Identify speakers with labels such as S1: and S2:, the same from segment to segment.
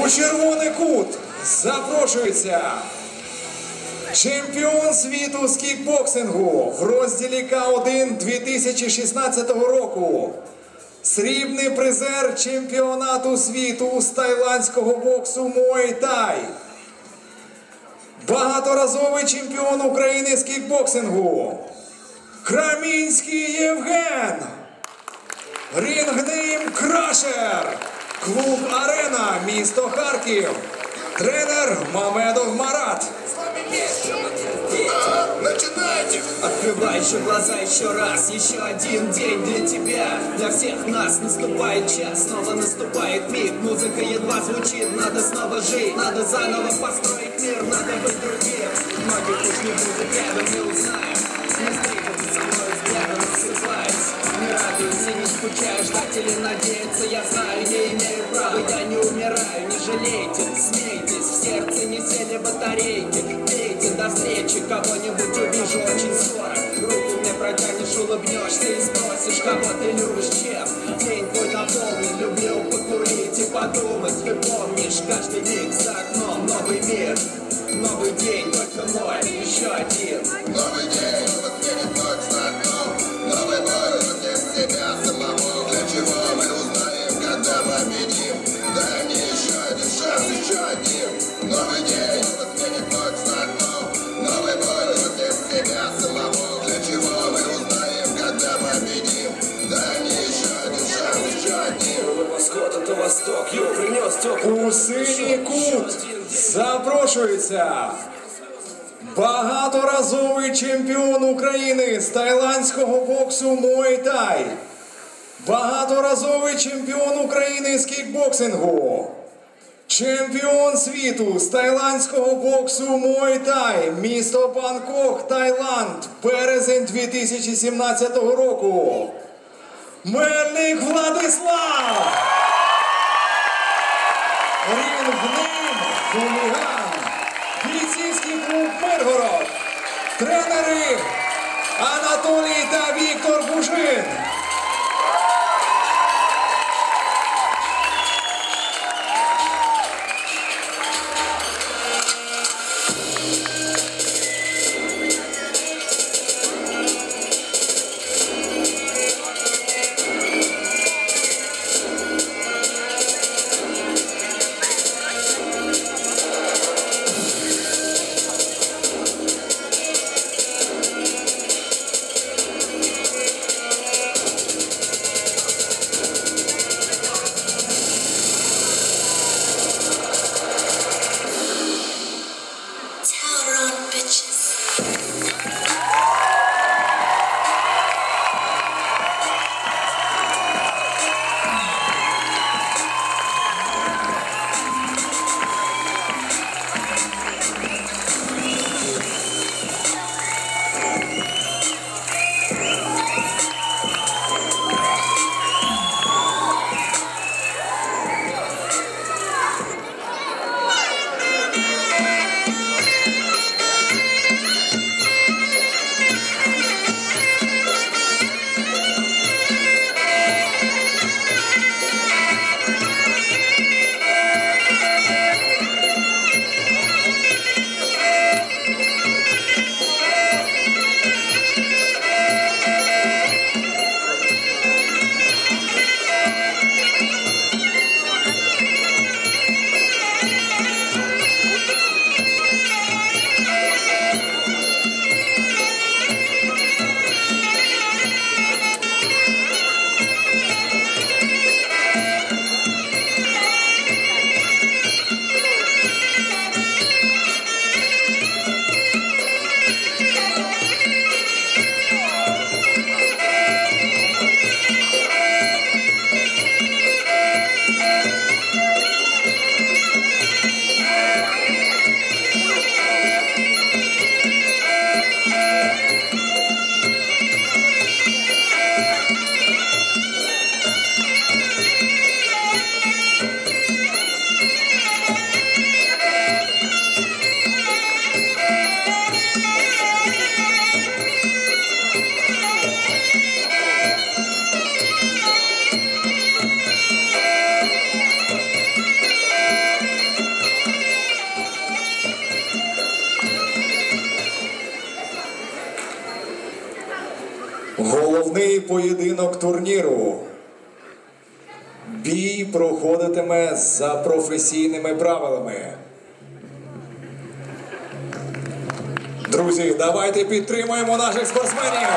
S1: У червоний кут запрошується чемпіон світу з кікбоксингу в розділі К1 2016 року. Срібний призер чемпіонату світу з тайландського боксу Муай-Тай. Багаторазовий чемпіон України з кікбоксингу Крамінський Євген. Рінгнейм Крашер. Клуб Арена, місто Харків. Тренер Мамедов Марат.
S2: Начинайте! Открывай еще глаза еще раз. Еще один день для тебя, для всех нас. Наступает час, снова наступает миг. Музыка едва звучит, надо снова жить. Надо заново построить мир, надо быть другим. Многих уж не будет рядом, не узнаем. Не встретиться со мной взглядом, ссыпаясь. Не радуйся, не скучаю, ждать или надеяться. Я знаю, не имею права, я не умираю. Не жалейте, смейтесь, в сердце не сели батарейки. Пейте, до встречи, кого-нибудь увижу очень скоро. Руку мне протянешь, улыбнешься и спросишь, кого ты любишь, чем. День твой наполнен, люблю покурить и подумать. Ты помнишь, каждый миг за окном новый мир. Новый день, только мой, еще один.
S3: Новый день, сменит ночь за окном. Новый бой против себя самого. Для чего мы узнаем, когда победим? Дай мне еще один шанс, еще один. Новый день, сменит ночь за окном. Новый бой против себя самого. Для чего мы узнаем, когда победим? Дай мне еще один шанс, еще один.
S2: Восход — это восток, юг принес теплый.
S1: У синій кут запрошується багаторазовий чемпіон України з тайландського боксу Муай-Тай. Багаторазовий чемпіон України з кікбоксингу. Чемпіон світу з тайландського боксу Муай-Тай. Місто Бангкок, Таїланд. Березень 2017 року. Мельник Владислав. Рінгнейм Хуліган. Бійцівський клуб Миргород. Тренери Анатолій та Віктор Бужин. турніру. Бій проходитиме за професійними правилами. Друзі, давайте підтримуємо наших спортсменів.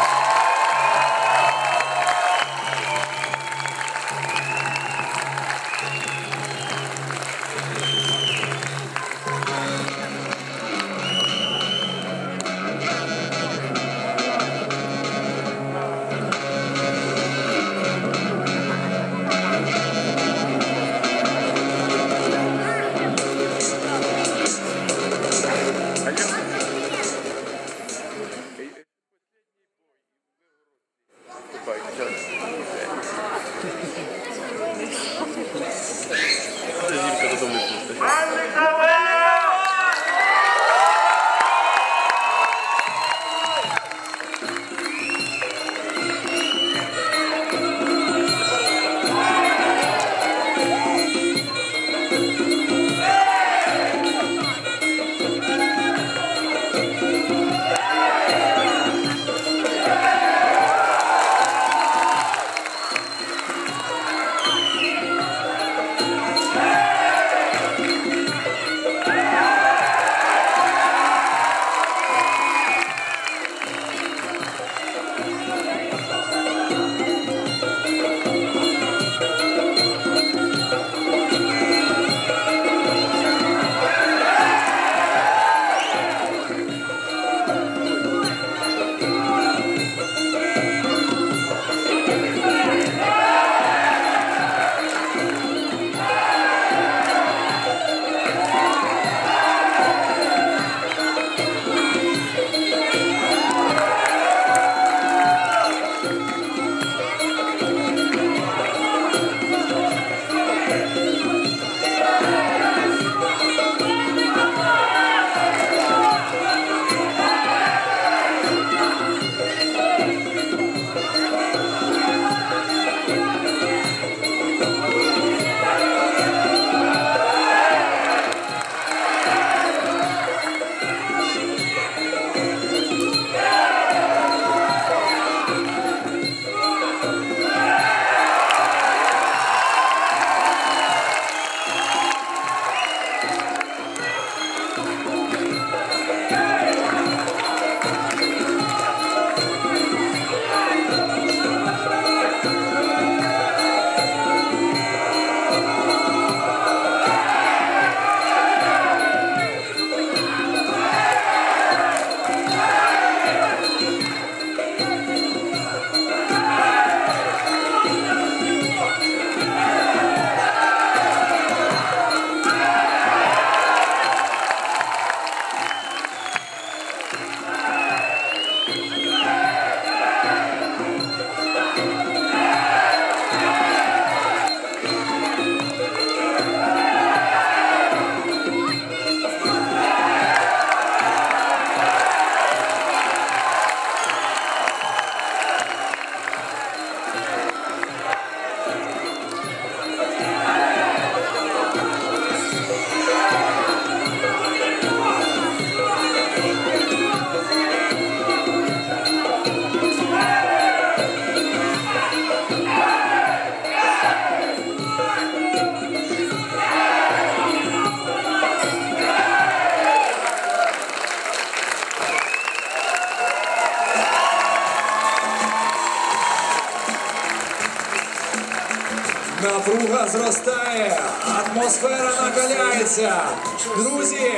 S1: Напруга зростає, атмосфера накаляється. Друзі,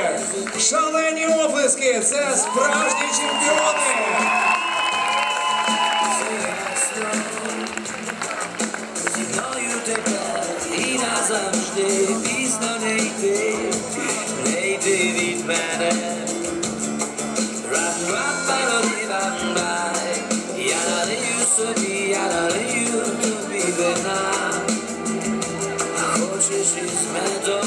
S1: шалені оплески, це справжні чемпіони.
S2: Зі мною тепер і назавжди пізно не йти від мене. Рам-рам-паро-рі-рам-бай, я налию собі, я налию тобі вина. Хочеш із медом?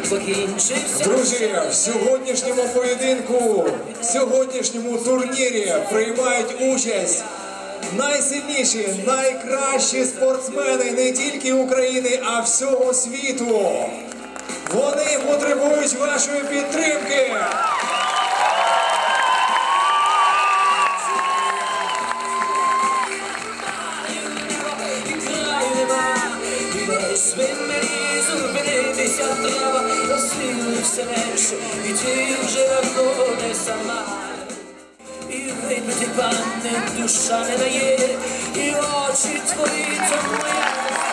S4: покінчився.
S1: Друзі, в сьогоднішньому поєдинку, в сьогоднішньому турнірі приймають участь найсильніші, найкращі спортсмени не тільки України, а всього світу. Вони потребують вашої підтримки.
S4: Мені зупинитися треба, розстріли все менше, і ти вже давно не сама. І випити пане душа не дає, і очі твої то моя.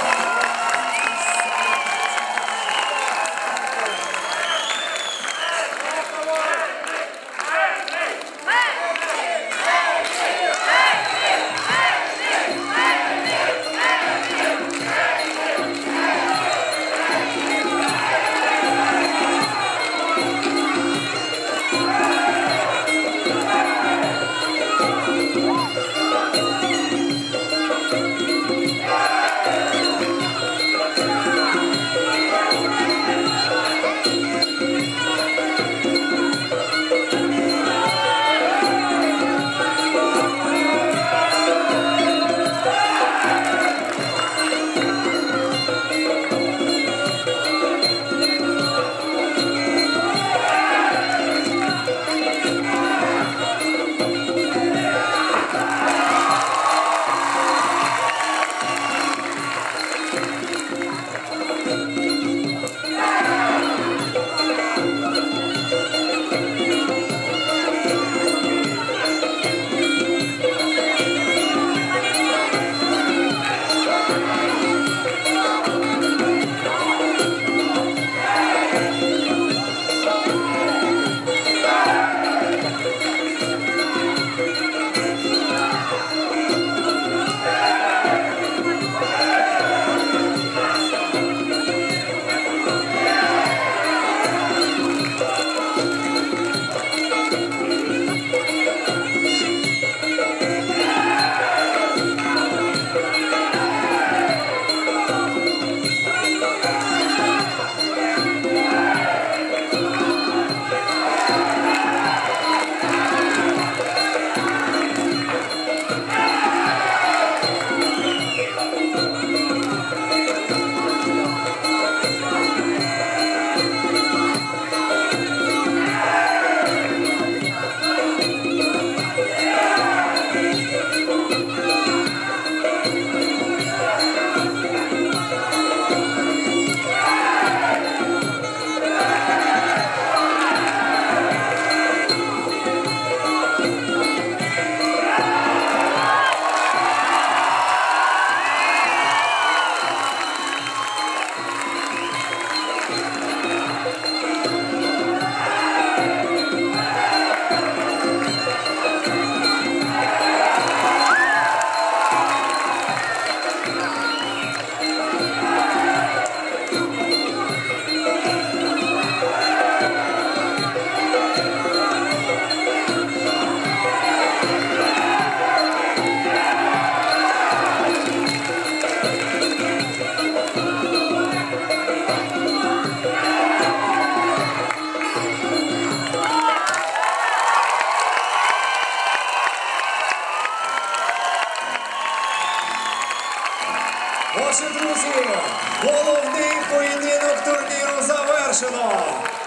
S1: Отже, друзі, головний поєдинок турніру завершено.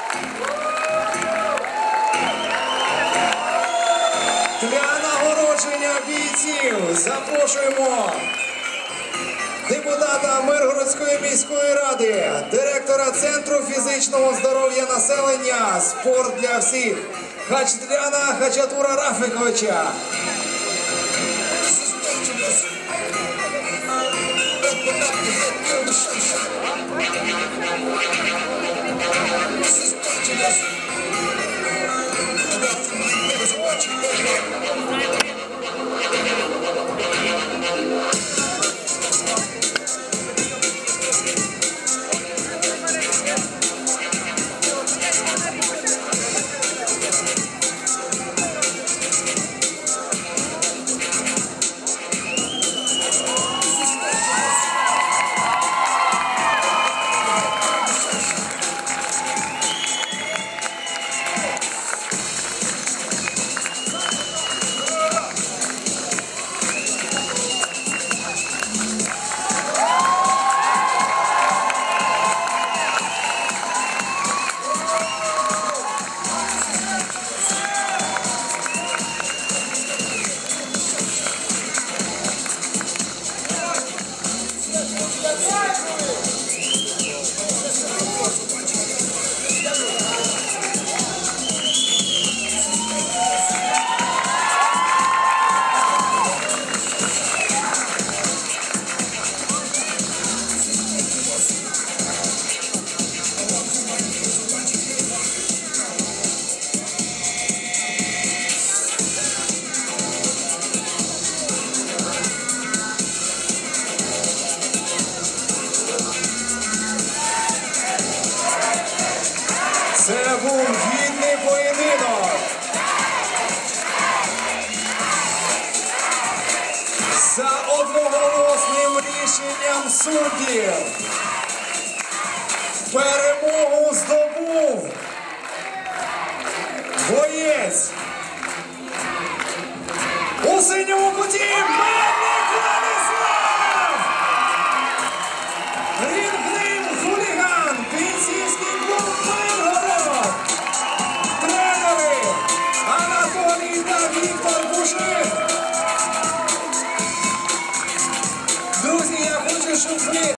S1: Для нагородження бійців запрошуємо депутата Миргородської міської ради, директора Центру фізичного здоров'я населення «Спорт для всіх» Хачатряна Хачатура Рафиковича. суддів. Перемогу здобув боєць у синьому куті Мельник Владислав! Рінгним хуліган, бійцівський клуб Миргород! Тренери Анатолій та Віктор Бушин! Друзі, я хочу, щоб ви